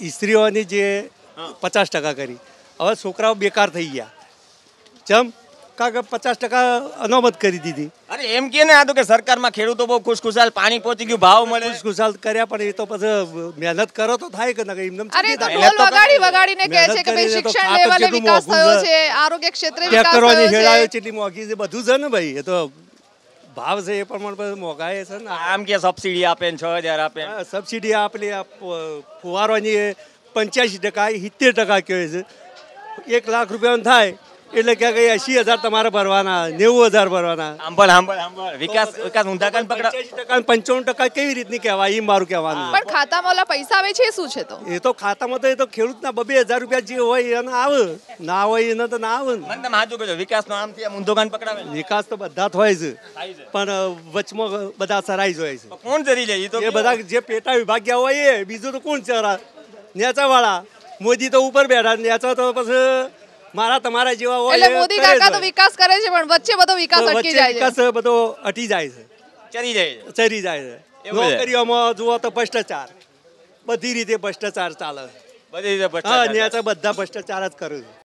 સ્ત્રીઓની જે 50% કરી, હવે છોકરાઓ બેકાર થઈ ગયા. ચમ કારણ કે 50% અનામત કરી દીધી. અરે એમ કે ને આ તો કે સરકારમાં ખેડૂતો બહુ ખુશખુશાલ, પાણી પહોંચી ગયું, ભાવ મળે. ખુશાલ કર્યા પણ એ તો પછી મહેનત કરો તો થાય કે ના એમને અરે તો ઢોલ વગાડીને કહે છે કે ભાઈ શિક્ષણ લેવલે વિકાસ થયો છે, આરોગ્ય ક્ષેત્રે વિકાસ થયો છે. કેટલી મોંઘી છે, બધું છે ને ભાઈ. એ તો ભાવ છે એ પ્રમાણે મોંઘાઈ છે ને. આમ કે સબસિડી આપે ને 6000 આપે. સબસિડી આપેલી ફુવારોની 85% 70% કહે છે. 1 લાખ રૂપિયા થાય એટલે કે 80,000 તમારે ભરવાના, 90,000 ભરવાના. સાંભળ વિકાસ ઊંધા કાન પકડા. 85% કેવી રીતની કહેવાય એ મારું કહેવાનું. પણ ખાતામાં ઓલા પૈસા આવે છે શું છે? તો એ તો ખાતામાં તો એ તો ખેડૂતના 2,000 રૂપિયા જે હોય એને આવે, ના હોય એને તો ના આવે. મને તમે સાચું કહો, વિકાસનો આમ થી આમ ઊંધો કાન પકડાવે. વિકાસ તો બધા જ હોય છે પણ વચમાં બધા સરાઈ જ હોય છે. કોણ જરી લે? એ બધા જે પેટા વિભાગ્યા હોય એ, બીજું તો કોણ ચરા? નેચાવાળા. મોદી તો ઉપર બેઠા, નેચા તો પછી મારા તમારા જેવા હોય. એટલે મોદી કાકા તો વિકાસ કરે છે પણ વચ્ચે બધો વિકાસ અટકી જાય છે. વિકાસ બધો અટી જાય છે, ચરી જાય છે. નોકરીઓમાં જુઓ તો ભ્રષ્ટાચાર, બધી રીતે ભ્રષ્ટાચાર ચાલે. બધી રીતે હા, નેચા બધા ભ્રષ્ટાચાર જ કરે છે.